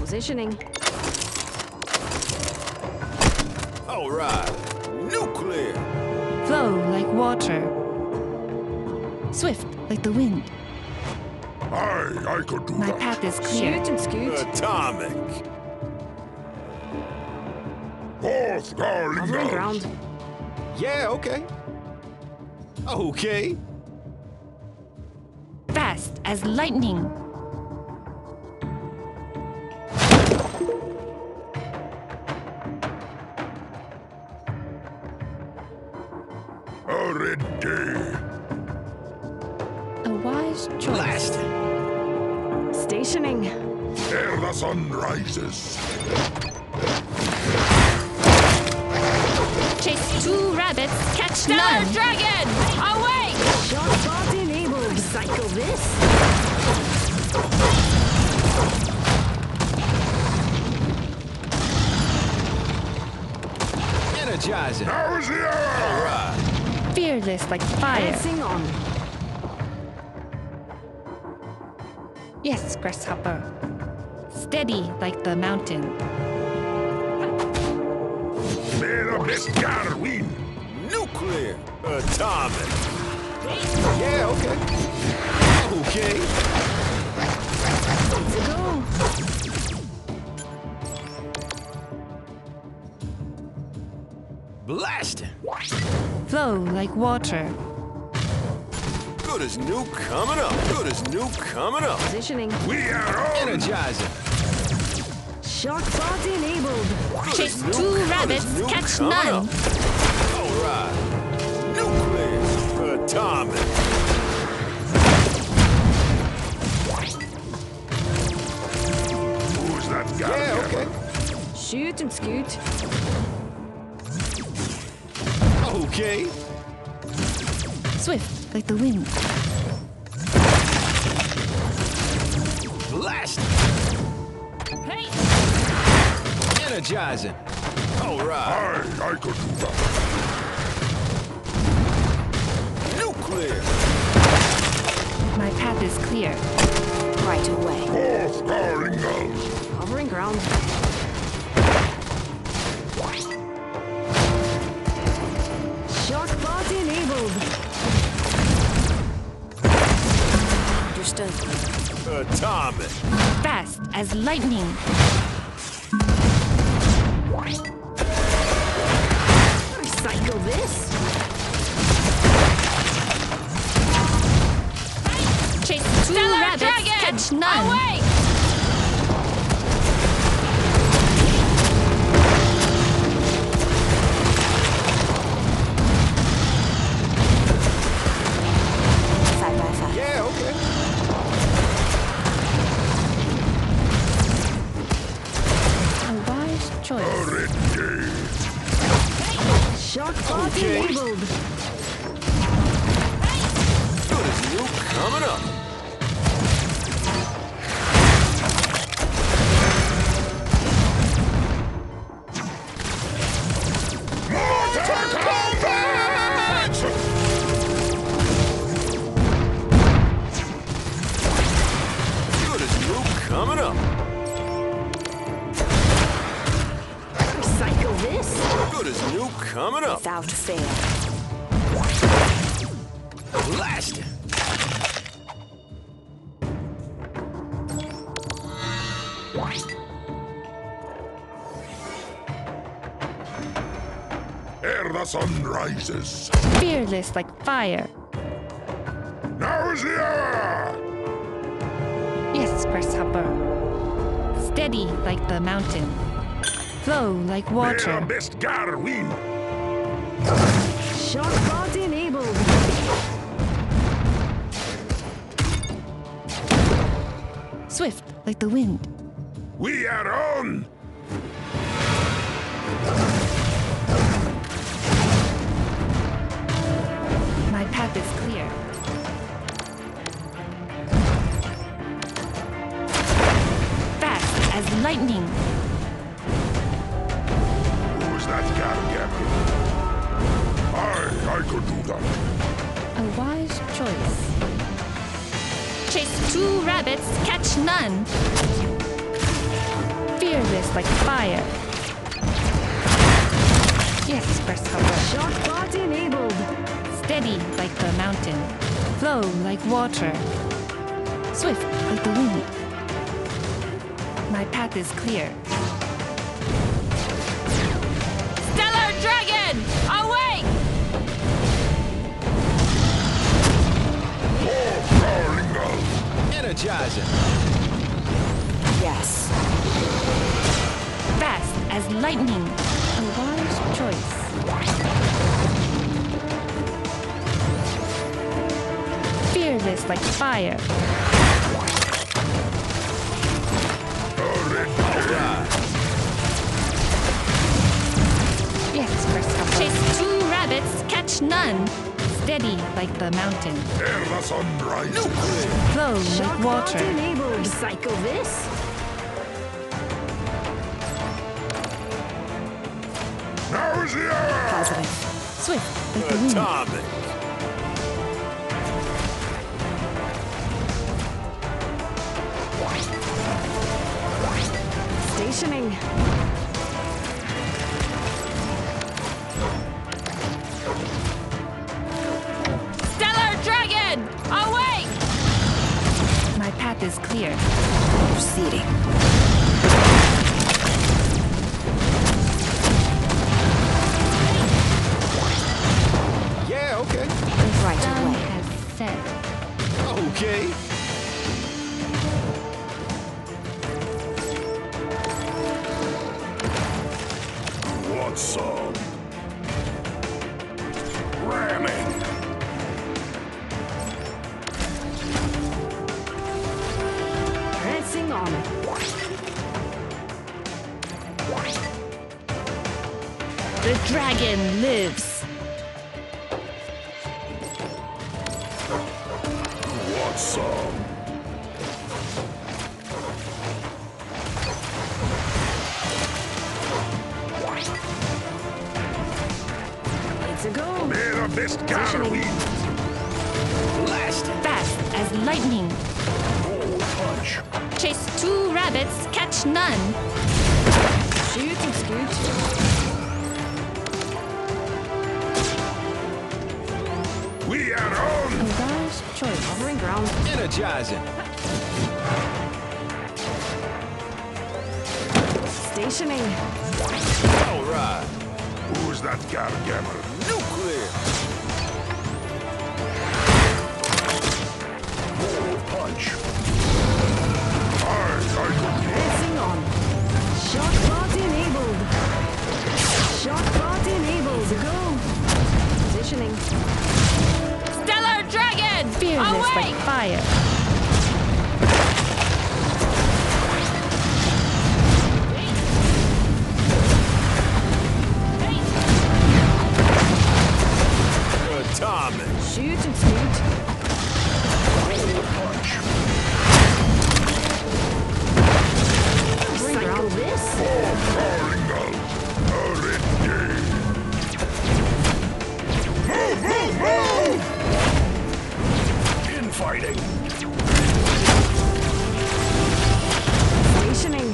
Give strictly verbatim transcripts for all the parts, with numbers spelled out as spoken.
Positioning. All right. Nuclear. Flow like water. Swift like the wind. Aye, I could do My that. path is clear. Shoot and scoot. Atomic. Both guarding Covering guns. ground. Yeah, okay. Okay. Fast as lightning. A red day. A wise choice. Blast. Stationing. Ere the sun rises. Chase two rabbits, catch Stellar none. Dragon! Awake! Shot spot enabled. Cycle this. Energizing. Now is the hour! All right. Fearless like fire. Dancing on. Yes, grasshopper. Steady like the mountain. May the best guard win. Nuclear. Atomic. Yeah, okay. Okay. To go. Blasting. Flow like water. Good as new coming up. Good as new coming up. Positioning. We are on! Energizing. Shot spot enabled. Good Chase as new- two good as rabbits, new catch coming none. up. All right. Nuclear. Atomic. Who's that guy? Yeah, okay. Shoot and scoot. Okay. Swift like the wind. Blast. Hey! Energizing. All right. Aye, I could do that. Nuclear. My path is clear. Right away. Both guarding guns. Covering ground. Shot spot enabled. Understood. Atomic. Fast as lightning. Recycle this. Chase two Stellar rabbits, Dragon! catch none. Awake! Side by side. Yeah, okay. A wise A choice. red day. Shot spot Okay. enabled. Good as new coming up. Mortar combat! Good as new coming up. Recycle this. Good as new coming up. Without fail. Blast. Ere the sun rises. Fearless like fire. Now is the hour! Yes, grasshopper. Steady like the mountain. Flow like May the water. best guard win. Shot spot enabled. Swift like the wind. We are on! My path is clear. Fast as lightning. Who's that guard, Captain? Aye, I could do that. A wise choice. Chase two rabbits, catch none. Fearless like fire. Yes, grasshopper. Shock bot enabled. Steady like the mountain. Flow like water. Swift like the wind. My path is clear. Stellar Dragon! Awake! Oh, crawling out. Energizing. Yes. Fast as lightning. A wise choice. Fearless like fire. Yes, grasshopper. Chase two rabbits, catch none. Steady like the mountain. Ere the sun rises. Flow Shock like bot water. enabled. Recycle this. Now is the hour. Positive. Swift like the wind. Atomic. Stationing. Stellar Dragon! Awake! My path is clear. Proceeding. Yeah, okay. Right Sun away. has set. Okay. Want some? Ramming. Pressing on. The dragon lives. Want some? It's a go. May the best gather win. Blast. Fast as lightning. Oh, punch. Chase two rabbits, catch none. Shoot and scoot. We are on. A wise choice. Hovering ground. Energizing. Stationing. All right. Who's that gargamel? Nuclear. Oh, punch. I, I could Pressing on. Shock bot enabled. Shock bot enabled. It's a go. Positioning. Stellar Dragon! Fearless Awake! like fire. Atomic. Shoot and scoot. punch. Recycle this. Oh, crawling out. Horrid day. Move, move, move! Infighting. Stationing.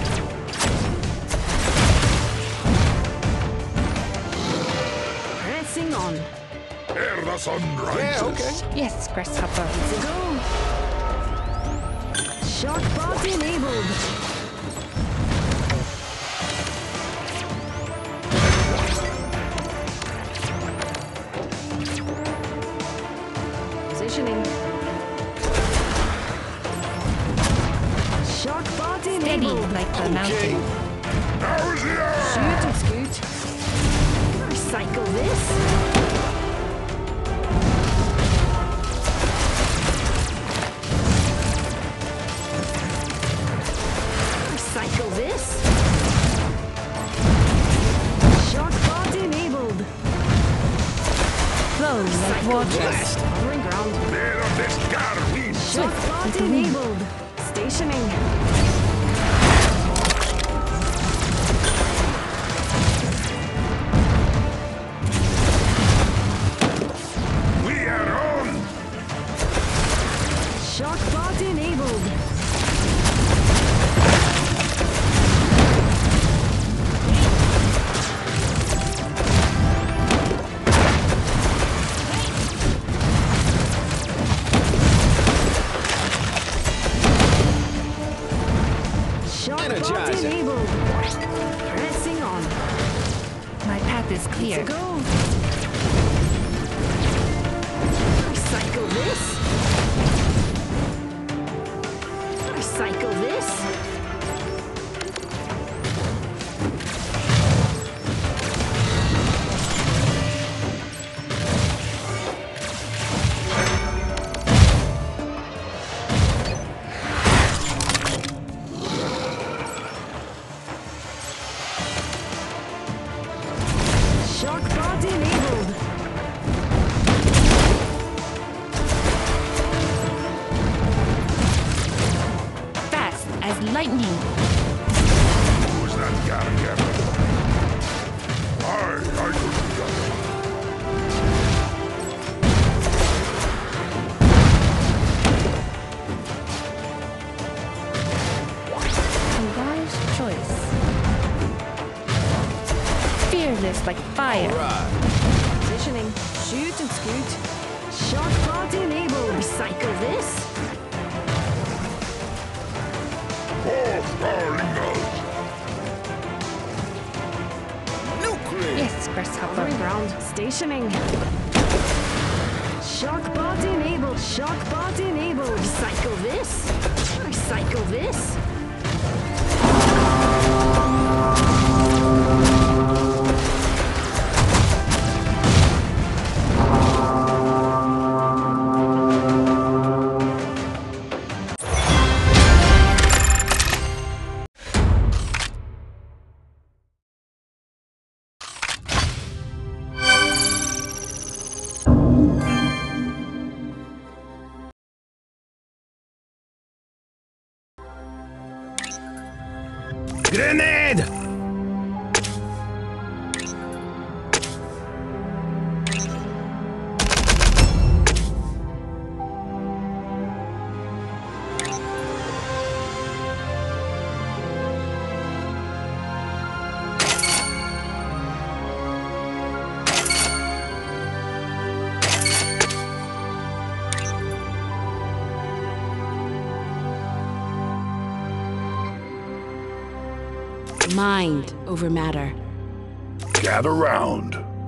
Pressing on. Ere the sun rises. Yeah, okay. Yes, grasshopper. It's a go. Shock bot enabled. Positioning. Shock bot Steady enabled. like the Okay. mountain. Now is the hour. Shoot and scoot. Recycle this. Recycle this. Shock bot enabled. Flow like water. Hovering ground. May the best gather win. Shock bot enabled. Stationing. We are on. Shock bot enabled. clear. Go. Recycle this. Recycle this. Shock bot enabled. Fast as lightning. Who's that Gargano? I, I could do that. A wise choice. Fearless like fire. Right. Positioning. Shoot and scoot. Shock bot enabled. Recycle this. Four Starling Gulls. Nuclear. Yes, grasshopper. Hovering ground. Stationing. Shock bot enabled. Shock bot enabled. Recycle this. Recycle this. Grenade! Mind over matter. Gather round.